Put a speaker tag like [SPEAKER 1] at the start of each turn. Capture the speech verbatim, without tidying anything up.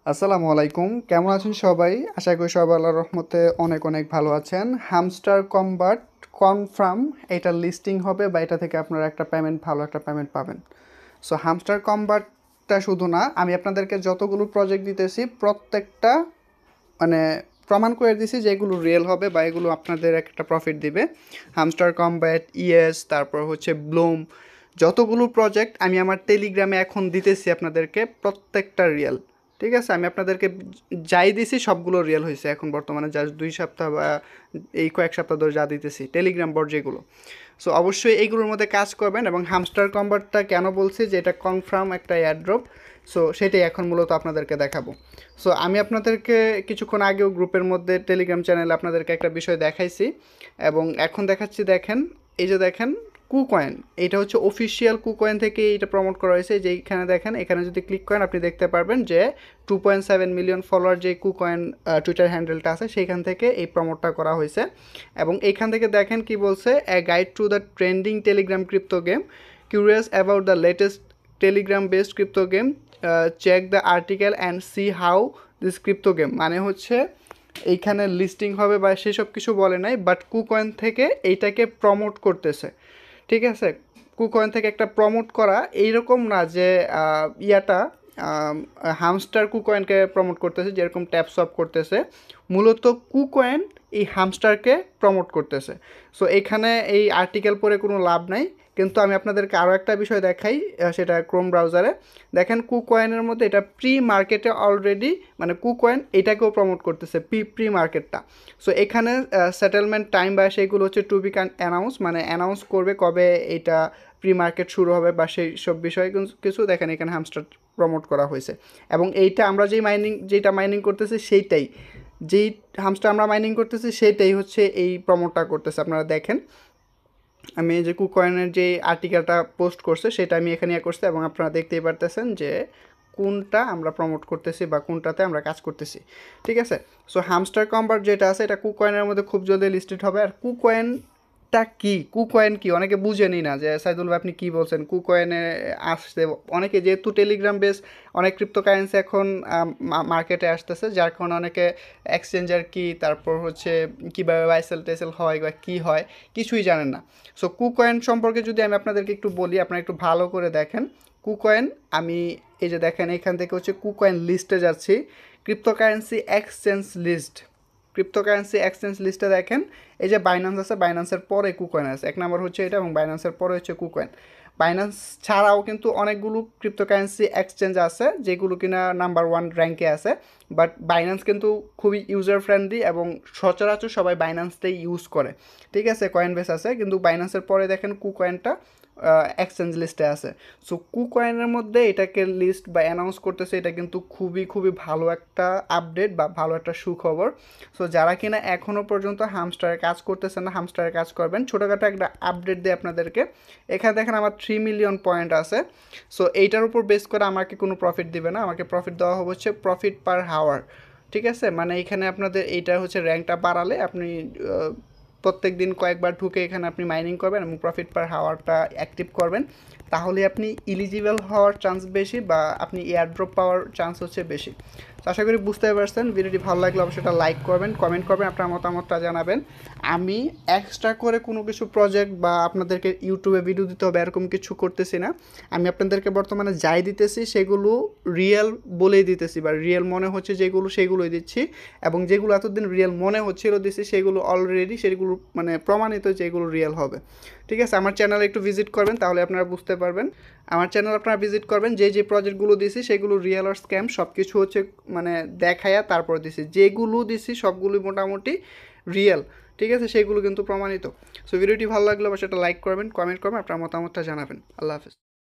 [SPEAKER 1] আসসালামু আলাইকুম, কেমন আছেন সবাই? আশা করি সবাই আল্লাহর রহমতে অনেক অনেক ভালো আছেন। হামস্টার কম্বাট কনফার্ম এটা লিস্টিং হবে বা এটা থেকে আপনারা একটা পেমেন্ট, ভালো একটা পেমেন্ট পাবেন। সো হামস্টার কম্বাটটা শুধু না, আমি আপনাদেরকে যতগুলো প্রজেক্ট দিতেছি প্রত্যেকটা মানে প্রমাণ করে দিছি যে এগুলো রিয়েল হবে বা এগুলো আপনাদের একটা প্রফিট দিবে। হামস্টার কম্ব্যাট, ইএস, তারপর হচ্ছে ব্লুম, যতগুলো প্রজেক্ট আমি আমার টেলিগ্রামে এখন দিতেছি আপনাদেরকে প্রত্যেকটা রিয়েল। ঠিক আছে, আমি আপনাদেরকে যাই দিছি সবগুলো রিয়েল হয়েছে এখন বর্তমানে, জাস্ট দুই সপ্তাহ বা এই কয়েক সপ্তাহ ধরে যা দিতেছি টেলিগ্রাম বট যেগুলো। সো অবশ্যই এইগুলোর মধ্যে কাজ করবেন। এবং হামস্টার কম্বাটটা কেন বলছি যে এটা কনফার্ম একটা এয়ারড্রপ, সো সেটাই এখন মূলত আপনাদেরকে দেখাবো। সো আমি আপনাদেরকে কিছুক্ষণ আগেও গ্রুপের মধ্যে টেলিগ্রাম চ্যানেলে আপনাদেরকে একটা বিষয় দেখাইছি এবং এখন দেখাচ্ছি। দেখেন, এই যে দেখেন কুকয়েন, এটা হচ্ছে অফিসিয়াল কুকয়েন থেকে এটা প্রমোট করা হয়েছে। যেইখানে দেখেন, এখানে যদি ক্লিক করেন আপনি দেখতে পারবেন যে two point seven million follower যে কুকয়েন টুইটার হ্যান্ডেলটা আছে সেইখান থেকে এই প্রমোটটা করা হয়েছে। এবং এইখান থেকে দেখেন কি বলছে, a guide to the trending Telegram crypto game, curious about the latest Telegram based crypto game, check the article and see how this crypto game. মানে হচ্ছে এইখানে লিস্টিং হবে বা সেসব কিছু বলে নাই, বাট কুকয়েন থেকে এইটাকে প্রমোট করতেছে। ঠিক আছে, কুকয়েন থেকে একটা প্রমোট করা, এইরকম না যে ইয়াটা হামস্টার কুকয়েনকে প্রমোট করতেছে যেরকম ট্যাপসপ করতেছে। মূলত কুকয়েন এই হামস্টারকে প্রমোট করতেছে। সো এখানে এই আর্টিকেল পড়ে কোনো লাভ নাই। কিন্তু আমি আপনাদেরকে আরও একটা বিষয় দেখাই, সেটা ক্রোম ব্রাউজারে দেখেন। কুকয়েনের মধ্যে এটা প্রি মার্কেটে অলরেডি, মানে কুকয়েন এটাকেও প্রমোট করতেছে প্রি প্রি মার্কেটটা। সো এখানে সেটেলমেন্ট টাইম বা সেইগুলো হচ্ছে টু বি অ্যানাউন্স, মানে অ্যানাউন্স করবে কবে এটা প্রি মার্কেট শুরু হবে বা সেই সব বিষয়ে কিছু দেখেন এখানে হামস্টার প্রমোট করা হয়েছে। এবং এইটা আমরা যেই মাইনিং যেটা মাইনিং করতেছি সেইটাই, যেই হামস্টার আমরা মাইনিং করতেছি সেইটাই হচ্ছে এই প্রমোটটা করতেছে। আপনারা দেখেন, আমি এই যে কুকয়েনের যে আর্টিকেলটা পোস্ট করছে সেটা আমি এখানে ইয়ে করছি এবং আপনারা দেখতেই পারতেছেন যে কোনটা আমরা প্রমোট করতেছি বা কোনটাতে আমরা কাজ করতেছি। ঠিক আছে, সো হামস্টার কম্বাট যেটা আছে এটা কুকয়েনের মধ্যে খুব জলদি লিস্টেড হবে। আর কুকয়েনটা কি, কুকয়েন কি অনেকে বুঝেনি না যে সাইদুল ভাই আপনি কী বলছেন কুকয়েনে আসছে। অনেকে যেহেতু টেলিগ্রাম বেস অনেক ক্রিপ্টোকারেন্সি এখন মার্কেটে আসতেছে, যার কারণে অনেকে এক্সচেঞ্জার কি, তারপর হচ্ছে কীভাবে বাইসেল টেসেল হয় বা কী হয় কিছুই জানেন না। সো কুকয়েন সম্পর্কে যদি আমি আপনাদেরকে একটু বলি, আপনারা একটু ভালো করে দেখেন। কুকয়েন, আমি এই যে দেখেন এখান থেকে হচ্ছে কুকয়েন লিস্টে যাচ্ছি, cryptocurrency exchange list. Cryptocurrency exchange লিস্টে দেখেন এই যে বাইন্যান্স আছে, বাইন্যান্সের পরে কুকয়েন আছে, এক নম্বর হচ্ছে এটা এবং বাইন্যান্সের পরে হচ্ছে কুকয়েন। বাইন্যান্স ছাড়াও কিন্তু অনেকগুলো ক্রিপ্টোকারেন্সি এক্সচেঞ্জ আছে যেগুলো কিনা নাম্বার ওয়ান র্যাঙ্কে আছে, বাট বাইন্যান্স কিন্তু খুবই ইউজার ফ্রেন্ডলি এবং সচরাচর সবাই বাইন্যান্সটাই ইউজ করে। ঠিক আছে, কয়েন বেস আছে, কিন্তু বাইন্যান্সের পরে দেখেন কুকয়েনটা এক্সচেঞ্জ লিস্টে আছে। সো কুকয়েনের মধ্যে এটাকে লিস্ট বা অ্যানাউন্স করতেছে, এটা কিন্তু খুবই খুবই ভালো একটা আপডেট বা ভালো একটা সুখবর। সো যারা কিনা এখনও পর্যন্ত হামস্টারে কাজ করতেছেন না, হামস্টারে কাজ করবেন। ছোটোখাটো একটা আপডেট দিয়ে আপনাদেরকে, এখানে দেখেন আমার থ্রি মিলিয়ন পয়েন্ট আছে। সো এইটার উপর বেস করে আমাকে কোনো প্রফিট দিবে না, আমাকে প্রফিট দেওয়া হবে হচ্ছে প্রফিট পার হাওয়ার। ঠিক আছে, মানে এখানে আপনাদের এইটা হচ্ছে র্যাঙ্কটা বাড়ালে আপনি প্রত্যেক দিন কয়েকবার ঢুকে এখানে আপনি মাইনিং করবেন এবং প্রফিট পার হাওয়ারটা অ্যাক্টিভ করবেন, তাহলে আপনি ইলিজিবল হওয়ার চান্স বেশি বা আপনি এয়ারড্রপ পাওয়ার চান্স হচ্ছে বেশি। তো আশা করি বুঝতে পারছেন। ভিডিওটি ভালো লাগলে অবশ্যই এটা লাইক করবেন, কমেন্ট করবেন, আপনার মতামতটা জানাবেন। আমি এক্সট্রা করে কোনো কিছু প্রজেক্ট বা আপনাদেরকে ইউটিউবে ভিডিও দিতে হবে এরকম কিছু করতেছি না। আমি আপনাদেরকে বর্তমানে যাই দিতেছি সেগুলো রিয়েল বলেই দিতেছি বা রিয়েল মনে হচ্ছে যেগুলো সেগুলোই দিচ্ছি, এবং যেগুলো এতদিন রিয়েল মনে হচ্ছিল দিচ্ছি সেগুলো অলরেডি সেগুলো মানে প্রমাণিত যে এগুলো রিয়েল হবে। ঠিক আছে, আমার চ্যানেলে একটু ভিজিট করবেন তাহলে আপনারা বুঝতে পারবেন। আমার চ্যানেল আপনারা ভিজিট করবেন, যে যে প্রজেক্টগুলো দিছি সেগুলো রিয়েল আর স্ক্যাম সব কিছু হচ্ছে মানে দেখায়া তারপর দিছি। যেগুলো দিছি সবগুলোই মোটামুটি রিয়েল। ঠিক আছে, সেগুলো কিন্তু প্রমাণিত। সো ভিডিওটি ভালো লাগলে অবশ্যই একটা লাইক করবেন, কমেন্ট করবেন, আপনার মতামতটা জানাবেন। আল্লাহ হাফেজ।